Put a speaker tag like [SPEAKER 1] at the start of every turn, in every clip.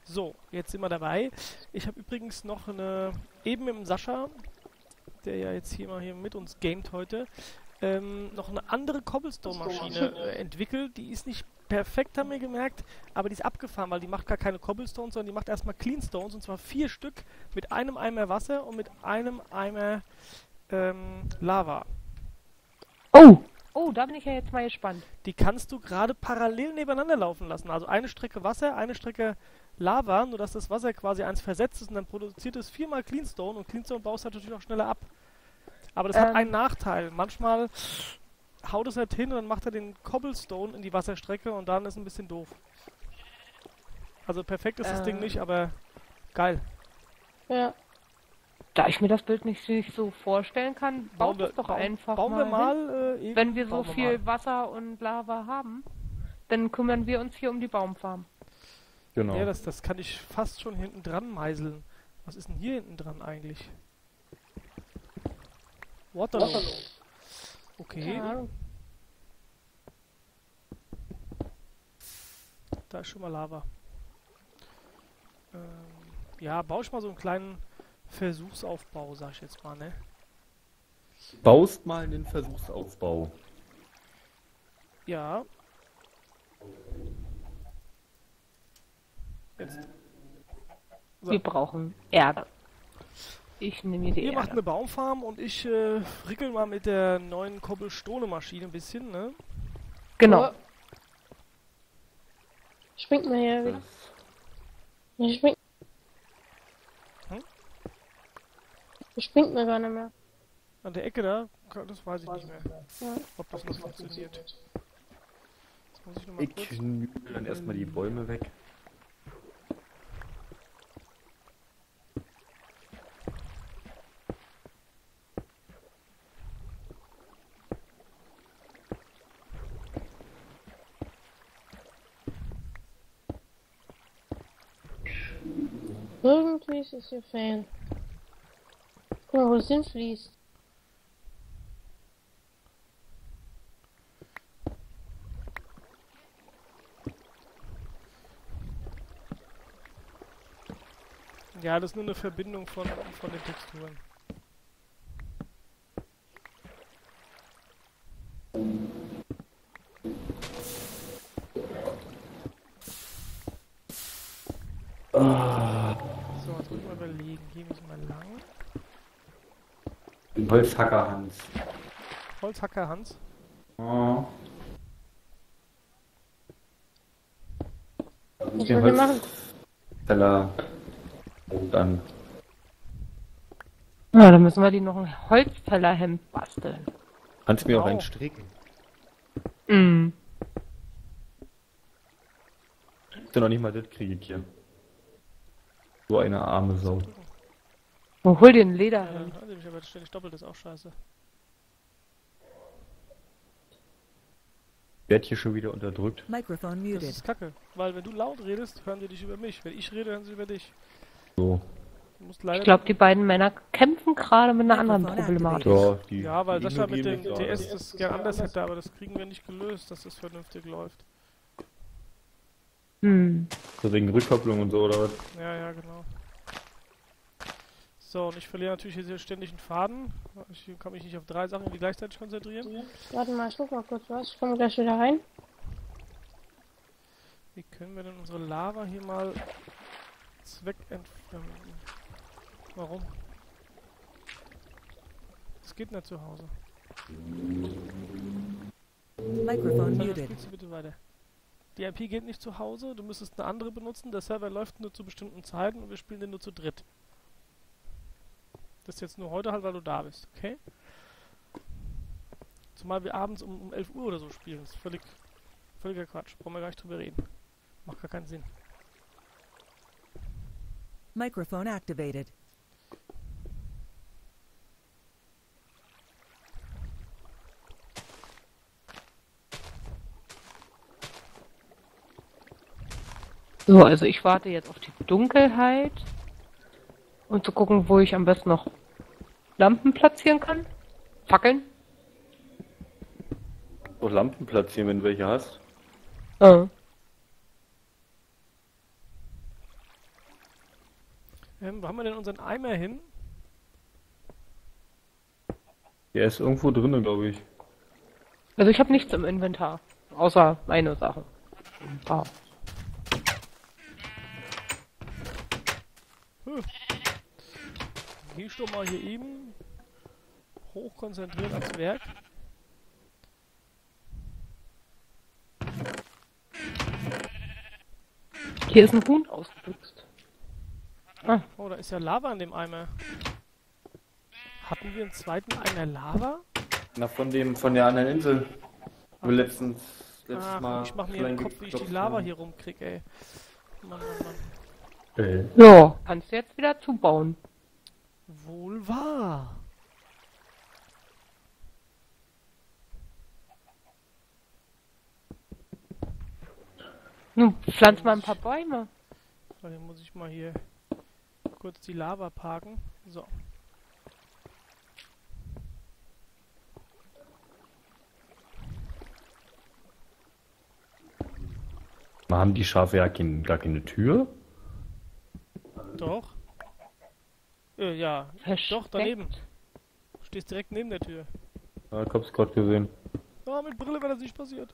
[SPEAKER 1] So, jetzt sind wir dabei. Ich habe übrigens noch eben mit dem Sascha, der ja jetzt hier mit uns gamet heute, noch eine andere Cobblestone-Maschine entwickelt. Die ist nicht perfekt, haben wir gemerkt, aber die ist abgefahren, weil die macht gar keine Cobblestones, sondern die macht erstmal Cleanstones, und zwar 4 Stück mit einem Eimer Wasser und mit einem Eimer Lava.
[SPEAKER 2] Oh, da bin ich ja jetzt mal gespannt.
[SPEAKER 1] Die kannst du gerade parallel nebeneinander laufen lassen. Also eine Strecke Wasser, eine Strecke Lava, nur dass das Wasser quasi eins versetzt ist und dann produziert es 4-mal Cleanstone, und Cleanstone baust du natürlich auch schneller ab. Aber das hat einen Nachteil. Manchmal haut es halt hin und dann macht er den Cobblestone in die Wasserstrecke und dann ist ein bisschen doof. Also perfekt ist das Ding nicht, aber geil.
[SPEAKER 3] Ja.
[SPEAKER 2] Da ich mir das Bild nicht so vorstellen kann, bauen wir doch einfach
[SPEAKER 1] bauen wir mal
[SPEAKER 2] wenn wir so viel Wasser und Lava haben, dann kümmern wir uns hier um die Baumfarm.
[SPEAKER 4] Genau.
[SPEAKER 1] Ja, das kann ich fast schon hinten dran meißeln. Was ist denn hier hinten dran eigentlich? Waterloo. Okay.
[SPEAKER 3] Ja.
[SPEAKER 1] Da ist schon mal Lava. Ja, baue ich mal so einen kleinen Versuchsaufbau, sag ich jetzt mal, ne?
[SPEAKER 4] Baust mal einen Versuchsaufbau.
[SPEAKER 1] Ja. Jetzt. So.
[SPEAKER 2] Wir brauchen Erde. Ich nehme mir die
[SPEAKER 1] Ihr
[SPEAKER 2] Erde.
[SPEAKER 1] macht eine Baumfarm und ich frickel mal mit der neuen Cobblestone-Maschine ein bisschen, ne?
[SPEAKER 2] Genau.
[SPEAKER 3] Springt mal her wieder. Ja, springt. Springt mir gar nicht mehr.
[SPEAKER 1] An der Ecke da? Das weiß ich nicht mehr.
[SPEAKER 3] Ja.
[SPEAKER 1] Ob das noch funktioniert. Jetzt muss ich noch mal
[SPEAKER 4] Ich
[SPEAKER 1] kurz...
[SPEAKER 4] knüppel dann erstmal die Bäume weg.
[SPEAKER 3] Irgendwie ist es hier Fan. Guck mal, wo es hinfließt.
[SPEAKER 1] Ja, das ist nur eine Verbindung von den Texturen. So, jetzt muss ich mal überlegen. Hier müssen wir lang.
[SPEAKER 4] Holzhacker Hans.
[SPEAKER 1] Holzhacker Hans.
[SPEAKER 4] Oh.
[SPEAKER 3] Was wollt ihr machen?
[SPEAKER 4] Teller. Und dann.
[SPEAKER 2] Ja, dann müssen wir die noch ein Holzfällerhemd basteln.
[SPEAKER 4] Kannst du mir auch
[SPEAKER 1] Genau.
[SPEAKER 4] einen stricken?
[SPEAKER 2] Mhm.
[SPEAKER 4] Ist ja noch nicht mal das kriege ich hier. So eine arme Sau.
[SPEAKER 2] Oh, hol dir ein
[SPEAKER 1] Ja,
[SPEAKER 2] Lederhemd.
[SPEAKER 1] also ich aber ständig doppelt, ist auch scheiße.
[SPEAKER 4] Werd hier schon wieder unterdrückt.
[SPEAKER 5] Microphone
[SPEAKER 1] Das
[SPEAKER 5] muted.
[SPEAKER 1] ist kacke. Weil wenn du laut redest, hören sie dich über mich. Wenn ich rede, hören sie über dich.
[SPEAKER 4] So.
[SPEAKER 1] Du musst leider...
[SPEAKER 2] Ich glaube, die beiden Männer kämpfen gerade mit einer anderen
[SPEAKER 5] Mikrofon
[SPEAKER 2] Problematik.
[SPEAKER 4] Ja, die,
[SPEAKER 1] Ja, weil
[SPEAKER 4] die
[SPEAKER 1] Sascha mit
[SPEAKER 4] ignorieren
[SPEAKER 1] dem
[SPEAKER 4] mich
[SPEAKER 1] DS
[SPEAKER 4] gerade.
[SPEAKER 1] das gern anders hätte, aber das kriegen wir nicht gelöst, dass das vernünftig läuft.
[SPEAKER 2] Hm.
[SPEAKER 4] So wegen Rückkopplung und so, oder was?
[SPEAKER 1] Ja, genau. So, und ich verliere natürlich jetzt hier ständig einen Faden. Ich kann mich nicht auf 3 Sachen die gleichzeitig konzentrieren.
[SPEAKER 3] Warte mal, ich guck mal kurz was. Ich komme gleich wieder rein.
[SPEAKER 1] Wie können wir denn unsere Lava hier mal zweckentfremden? Warum? Das geht nicht zu Hause.
[SPEAKER 5] Microphone
[SPEAKER 1] Sascha,
[SPEAKER 5] muted.
[SPEAKER 1] spielst du bitte weiter. Die IP geht nicht zu Hause, du müsstest eine andere benutzen, der Server läuft nur zu bestimmten Zeiten und wir spielen den nur zu dritt. Das ist jetzt nur heute halt, weil du da bist, okay? Zumal wir abends um 11 Uhr oder so spielen, das ist völliger Quatsch, brauchen wir gar nicht drüber reden. Macht gar keinen Sinn.
[SPEAKER 5] Microphone activated.
[SPEAKER 2] So, also ich warte jetzt auf die Dunkelheit. Und zu gucken, wo ich am besten noch Lampen platzieren kann. Fackeln.
[SPEAKER 4] So Lampen platzieren, wenn du welche hast.
[SPEAKER 1] Wo haben wir denn unseren Eimer hin?
[SPEAKER 4] Der ist irgendwo drinnen, glaube ich.
[SPEAKER 2] Also ich habe nichts im Inventar. Außer meine Sachen. Ah.
[SPEAKER 1] Geh ich doch mal hier eben hochkonzentriert ans Werk.
[SPEAKER 2] Hier ist ein Huhn ausgebüxt. Ah,
[SPEAKER 1] Oh, da ist ja Lava in dem Eimer. Hatten wir einen zweiten Eimer Lava?
[SPEAKER 4] Na, von der anderen Insel. Wir letztes
[SPEAKER 1] Ach,
[SPEAKER 4] Mal.
[SPEAKER 1] ich mach mir den Kopf, wie ich die Lava hier rumkrieg, ey. Mann, Mann, Mann.
[SPEAKER 2] so, kannst du jetzt wieder zubauen.
[SPEAKER 1] Wohl wahr.
[SPEAKER 2] Nun, pflanz mal ein paar Bäume.
[SPEAKER 1] So, hier muss ich mal hier kurz die Lava parken. So.
[SPEAKER 4] Haben die Schafe ja gar keine Tür?
[SPEAKER 1] Doch. Ja,
[SPEAKER 2] Versteckt.
[SPEAKER 1] doch, daneben. Du stehst direkt neben der Tür.
[SPEAKER 4] Ja, ich hab's gerade gesehen.
[SPEAKER 1] Ah, mit Brille wäre das nicht passiert.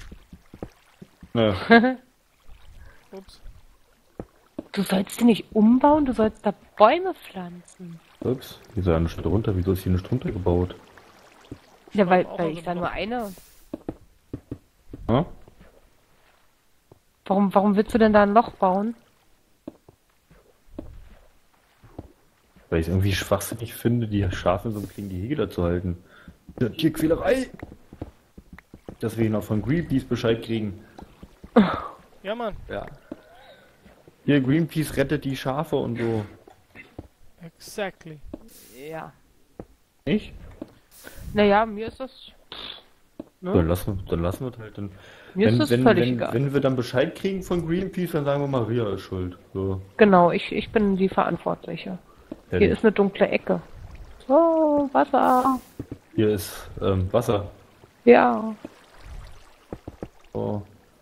[SPEAKER 4] Ja.
[SPEAKER 1] Ups.
[SPEAKER 2] Du sollst die nicht umbauen, du sollst da Bäume pflanzen.
[SPEAKER 4] Ups, hier ist ja eine Stadt runter. Wieso ist hier eine Stunde gebaut?
[SPEAKER 2] Ja, weil
[SPEAKER 1] auch mal
[SPEAKER 2] ich
[SPEAKER 1] so
[SPEAKER 2] da nur
[SPEAKER 1] gemacht.
[SPEAKER 2] eine.
[SPEAKER 4] Ja?
[SPEAKER 2] Warum willst du denn da ein Loch bauen?
[SPEAKER 4] Weil ich es irgendwie schwachsinnig finde, die Schafe in so einem kleinen Gehege da zu halten. Ja, Tierquälerei! Dass wir noch von Greenpeace Bescheid kriegen.
[SPEAKER 1] Ja, Mann.
[SPEAKER 4] Ja. Hier, Greenpeace rettet die Schafe und so.
[SPEAKER 1] Exactly.
[SPEAKER 2] Ja.
[SPEAKER 4] Nicht?
[SPEAKER 2] Naja, mir ist das. Ne?
[SPEAKER 4] Dann lassen wir es halt. Dann,
[SPEAKER 2] Mir ist das völlig egal.
[SPEAKER 4] wenn wir dann Bescheid kriegen von Greenpeace, dann sagen wir Maria ist schuld. So.
[SPEAKER 2] Genau, ich bin die Verantwortliche.
[SPEAKER 4] Ja,
[SPEAKER 2] Hier ist eine dunkle Ecke. Oh, Wasser.
[SPEAKER 4] hier ist Wasser.
[SPEAKER 2] Ja.
[SPEAKER 4] Oh.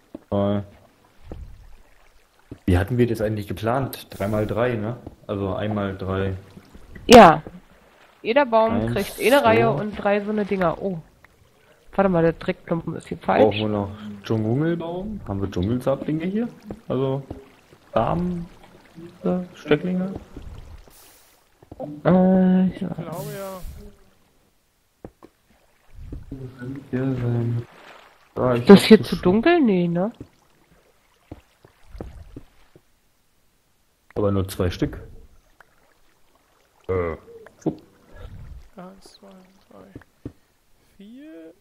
[SPEAKER 4] Wie hatten wir das eigentlich geplant? 3x3, ne? Also 1x3.
[SPEAKER 2] Ja. Jeder Baum
[SPEAKER 4] Eins,
[SPEAKER 2] kriegt eine
[SPEAKER 4] zwei.
[SPEAKER 2] Reihe und 3 so eine Dinger. Oh. Warte mal, der Dreckklumpen ist hier falsch.
[SPEAKER 4] Brauchen wir noch Dschungelbaum? Haben wir Dschungelsablinge hier? Also Samen, Stöcklinge?
[SPEAKER 2] Ja.
[SPEAKER 1] Ich glaube ja.
[SPEAKER 4] Hier sein. Ah,
[SPEAKER 2] Ist das hier zu dunkel? Nee, ne?
[SPEAKER 4] Aber nur 2 Stück. Fupp.
[SPEAKER 1] 1, 2, 3, 4.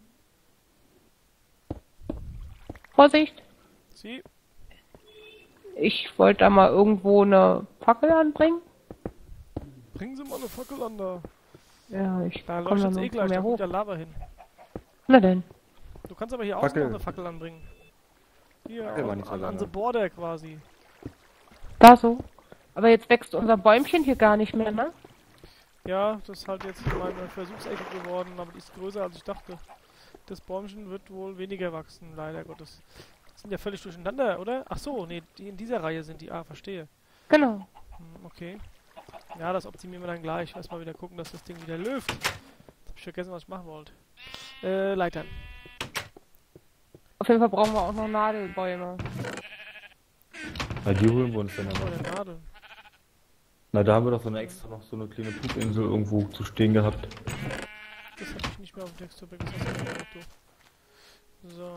[SPEAKER 2] Vorsicht.
[SPEAKER 1] Sie.
[SPEAKER 2] Ich wollte da mal irgendwo eine Fackel anbringen.
[SPEAKER 1] Bringen Sie mal eine Fackel an da.
[SPEAKER 2] Ja, ich
[SPEAKER 1] Da
[SPEAKER 2] komme
[SPEAKER 1] läuft
[SPEAKER 2] da
[SPEAKER 1] jetzt eh
[SPEAKER 2] noch
[SPEAKER 1] gleich, da
[SPEAKER 2] mehr
[SPEAKER 1] kommt
[SPEAKER 2] hoch.
[SPEAKER 1] ja Lava hin.
[SPEAKER 2] Na denn.
[SPEAKER 1] Du kannst aber hier außen
[SPEAKER 4] Fackel.
[SPEAKER 1] noch eine Fackel anbringen. Hier,
[SPEAKER 4] Fackel war
[SPEAKER 1] an,
[SPEAKER 4] nicht so
[SPEAKER 1] an
[SPEAKER 4] lange.
[SPEAKER 1] the border quasi.
[SPEAKER 2] Da so. Aber jetzt wächst unser Bäumchen hier gar nicht mehr, ne?
[SPEAKER 1] Ja, das ist halt jetzt meine Versuchsecke geworden, aber die ist größer als ich dachte. Das Bäumchen wird wohl weniger wachsen, leider Gottes. Die sind ja völlig durcheinander, oder? Ach so, nee, die in dieser Reihe sind die. Ah, verstehe.
[SPEAKER 2] Genau.
[SPEAKER 1] Okay. Ja, das optimieren wir dann gleich. Erstmal wieder gucken, dass das Ding wieder läuft. Jetzt hab ich vergessen, was ich machen wollte. Leitern.
[SPEAKER 2] Auf jeden Fall brauchen wir auch noch Nadelbäume.
[SPEAKER 4] Na, die holen wir uns dann
[SPEAKER 1] Oh,
[SPEAKER 4] aber.
[SPEAKER 1] der Nadel.
[SPEAKER 4] Na, da haben wir doch so eine extra noch so eine kleine Pupinsel irgendwo zu stehen gehabt.
[SPEAKER 1] Das habe ich nicht mehr auf dem Textpack. Das hast du gemacht, du. So.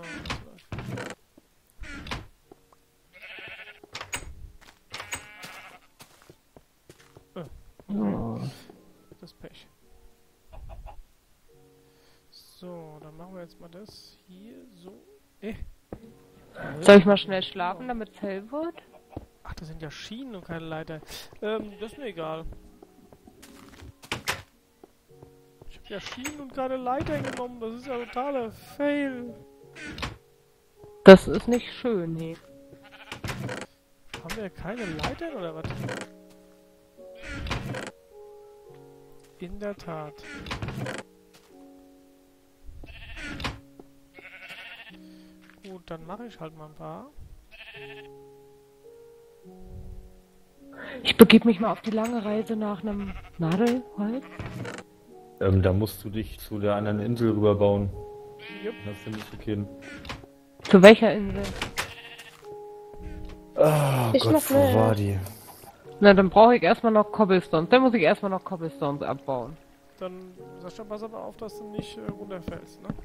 [SPEAKER 1] Das Pech. So, dann machen wir jetzt mal das hier so.
[SPEAKER 2] Soll ich mal schnell schlafen, damit es hell wird?
[SPEAKER 1] Ach, das sind ja Schienen und keine Leiter. Das ist mir egal. Ich habe ja Schienen und keine Leiter genommen. Das ist ja totaler Fail.
[SPEAKER 2] Das ist nicht schön, nee.
[SPEAKER 1] Haben wir keine Leitern oder was? In der Tat. Gut, dann mache ich halt mal ein paar.
[SPEAKER 2] Ich begebe mich mal auf die lange Reise nach einem Nadelholz.
[SPEAKER 4] Da musst du dich zu der anderen Insel rüberbauen.
[SPEAKER 1] Jupp.
[SPEAKER 4] Das finde ich okay.
[SPEAKER 2] Zu welcher Insel?
[SPEAKER 4] Oh
[SPEAKER 3] Ich
[SPEAKER 4] Gott,
[SPEAKER 3] mach
[SPEAKER 4] wo
[SPEAKER 3] mal-
[SPEAKER 4] war die?
[SPEAKER 2] Na, dann brauche ich erstmal noch Cobblestones. Dann muss ich erstmal noch Cobblestones abbauen.
[SPEAKER 1] Dann, Sascha, pass aber auf, dass du nicht runterfällst, ne?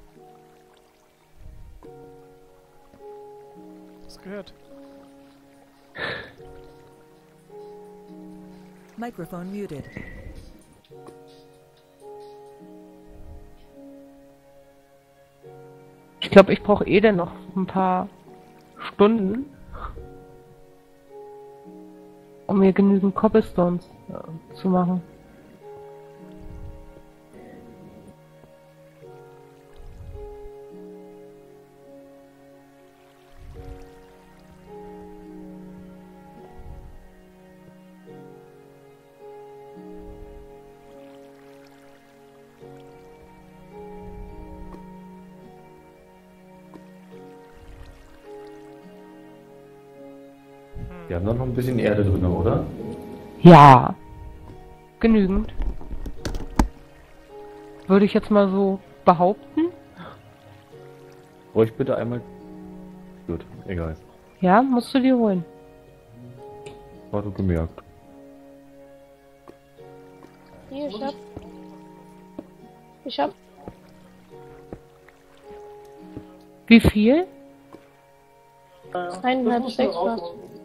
[SPEAKER 1] Das gehört.
[SPEAKER 5] Microphone muted.
[SPEAKER 2] Ich glaube, ich brauche dann noch ein paar Stunden, um mir genügend Cobblestones zu machen.
[SPEAKER 4] Wir haben doch noch ein bisschen Erde drin, oder?
[SPEAKER 2] Ja, genügend. Würde ich jetzt mal so behaupten.
[SPEAKER 4] Brauche ich bitte einmal... Gut, egal.
[SPEAKER 2] Ja, musst du dir holen.
[SPEAKER 4] War du gemerkt.
[SPEAKER 3] Hier, ich hab.
[SPEAKER 2] Wie viel?
[SPEAKER 3] 1,5, 6 was.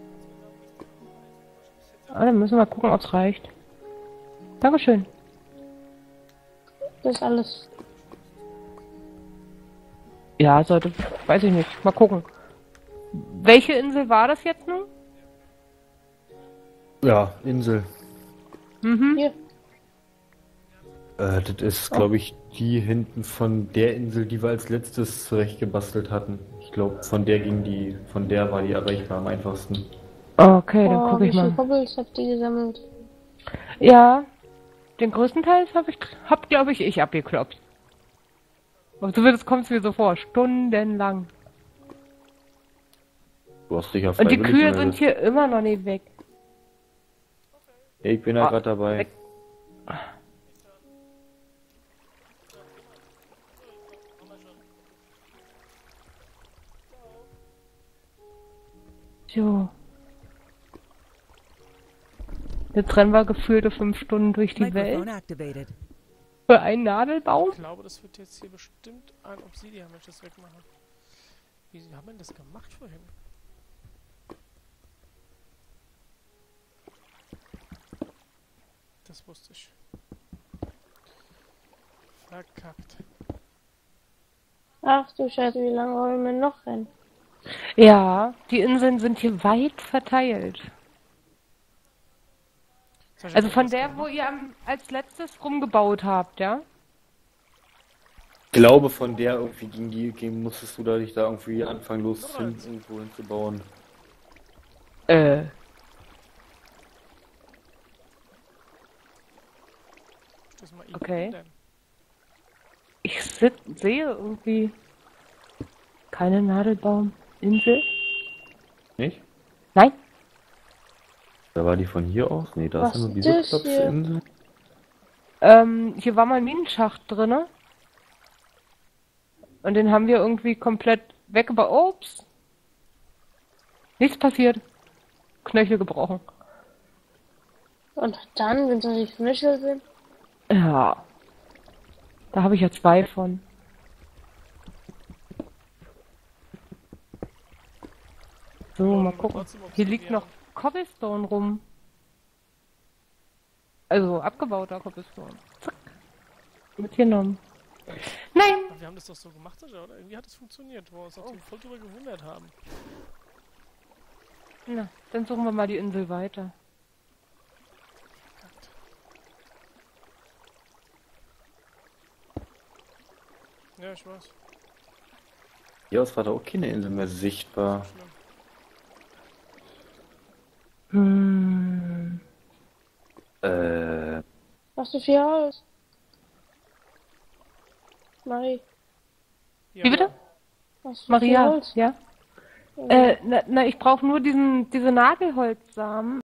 [SPEAKER 2] Ah, dann müssen wir mal gucken, ob es reicht. Dankeschön.
[SPEAKER 3] Das ist alles.
[SPEAKER 2] Ja, sollte, weiß ich nicht. Mal gucken. Welche Insel war das jetzt nun?
[SPEAKER 4] Ja, Insel.
[SPEAKER 2] Mhm.
[SPEAKER 3] Hier.
[SPEAKER 4] Das ist, glaube ich, die hinten von der Insel, die wir als letztes zurechtgebastelt hatten. Ich glaube, von der war die erreichbar am einfachsten.
[SPEAKER 2] Okay, dann
[SPEAKER 3] Oh,
[SPEAKER 2] gucke
[SPEAKER 3] wie
[SPEAKER 2] ich
[SPEAKER 3] viele
[SPEAKER 2] mal.
[SPEAKER 3] Kobbels habt ihr gesammelt?
[SPEAKER 2] Ja, den größten Teil glaube ich abgekloppt. Und zumindest kommt es mir so vor, stundenlang.
[SPEAKER 4] Du hast dich ja
[SPEAKER 2] Und die
[SPEAKER 4] freiwillig
[SPEAKER 2] Kühe sind
[SPEAKER 4] gemeldet.
[SPEAKER 2] hier immer noch nicht weg.
[SPEAKER 4] Ich bin ja
[SPEAKER 2] Ah,
[SPEAKER 4] gerade dabei.
[SPEAKER 2] weg. So. Jetzt rennen wir gefühlte 5 Stunden durch die
[SPEAKER 5] Microphone
[SPEAKER 2] Welt
[SPEAKER 5] activated.
[SPEAKER 2] für einen Nadelbaum.
[SPEAKER 1] Ich glaube, das wird jetzt hier bestimmt ein Obsidian, wenn ich das wegmache. Wie haben wir denn das gemacht vorhin? Das wusste ich. Verkackt.
[SPEAKER 3] Ach du Scheiße, wie lange wollen wir noch rennen?
[SPEAKER 2] Ja, die Inseln sind hier weit verteilt.
[SPEAKER 1] Sascha,
[SPEAKER 2] Also
[SPEAKER 1] wie
[SPEAKER 2] von
[SPEAKER 1] haben wir das
[SPEAKER 2] der, wo
[SPEAKER 1] gemacht?
[SPEAKER 2] ihr als letztes rumgebaut habt, ja?
[SPEAKER 4] Ich glaube, von der irgendwie musstest du dich da irgendwie anfangen irgendwo hinzubauen.
[SPEAKER 1] Das mal
[SPEAKER 2] Okay.
[SPEAKER 1] denn?
[SPEAKER 2] Ich sehe irgendwie keine Nadelbauminsel.
[SPEAKER 4] Nicht?
[SPEAKER 2] Nein?
[SPEAKER 4] Da war die von hier aus? Nee, da
[SPEAKER 3] Was
[SPEAKER 4] ist ja nur
[SPEAKER 3] ist
[SPEAKER 4] diese
[SPEAKER 3] das hier?
[SPEAKER 4] Klopsinsel.
[SPEAKER 2] Hier war mal ein Minenschacht drinne. Und den haben wir irgendwie komplett weggebaut. Ups. Nichts passiert. Knöchel gebrochen.
[SPEAKER 3] Und dann, wenn es noch die Knöchel sind?
[SPEAKER 2] Ja. Da habe ich ja 2 von. So,
[SPEAKER 1] Ja,
[SPEAKER 2] mal
[SPEAKER 1] aber
[SPEAKER 2] gucken.
[SPEAKER 1] trotzdem
[SPEAKER 2] Hier liegt
[SPEAKER 1] Obsidian.
[SPEAKER 2] noch Cobblestone rum. Also abgebauter Cobblestone. Zack. Mitgenommen. Nein!
[SPEAKER 1] Aber wir haben das doch so gemacht, Sascha, oder? Irgendwie hat es funktioniert, wo wir uns auch voll drüber gewundert haben.
[SPEAKER 2] Na, dann suchen wir mal die Insel weiter.
[SPEAKER 1] Verkackt. Ja, ich weiß.
[SPEAKER 4] Hier aus war da auch keine Insel mehr sichtbar.
[SPEAKER 1] Schlimm.
[SPEAKER 3] Was du viel Holz? Marie,
[SPEAKER 1] Ja,
[SPEAKER 2] Wie bitte?
[SPEAKER 3] was du viel
[SPEAKER 2] Maria,
[SPEAKER 3] Holz?
[SPEAKER 2] ja? Ich brauche nur diese Nadelholzsamen.